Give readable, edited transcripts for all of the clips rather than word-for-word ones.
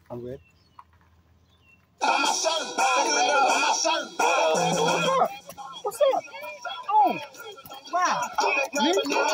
I'm ready. What's up? Oh, wow. Me?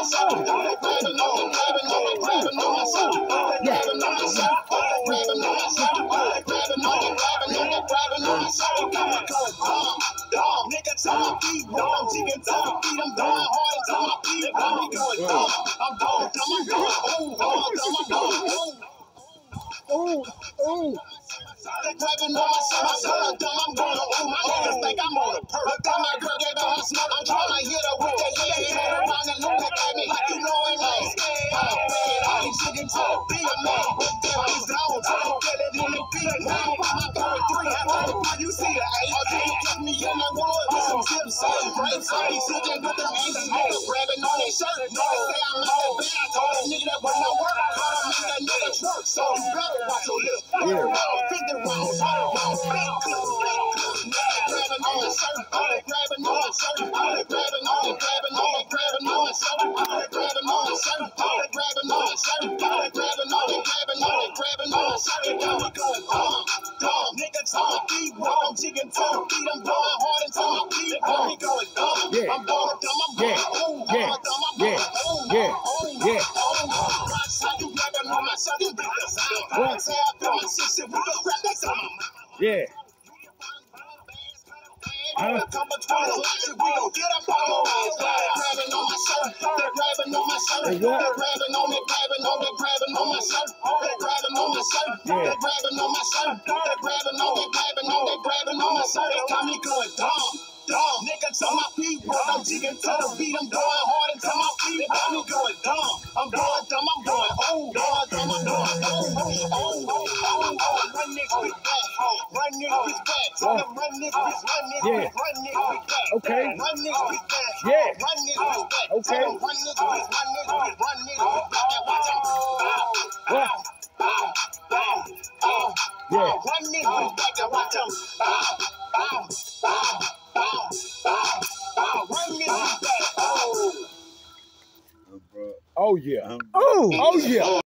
Oh, oh. Grabbing on my shirt, I'm going on my niggas think I'm on a perk. My girl gave her her smoke, I'm trying to hit her with that yeah. Turn around and look at me like you know it ain't scared. I ain't chicken to be a man. He's down, trying to get it in the beat. Now I'm going 3. You see the 8. You kept me in that wood with some tips, some grapes. I ain't chicken with them aces, niggas grabbing on their shirt. Niggas say I'm not that bad. I told that nigga that when I work, I call him make that nigga twerk. So you better watch your lips. Yeah. Yeah. Niggas on my feet, I'm jigging to the beat, I'm going hard until my feet got me going dumb. I'm going dumb, I'm going oh, dumb, I'm going run this bitch back, run this bitch back, run this bitch back. Okay. Run this bitch back, Yeah. run this bitch back. Okay. Run this bitch back, and watch out. What? Yeah. Run this bitch back and watch out. Run this bitch back. Oh yeah. Oh yeah.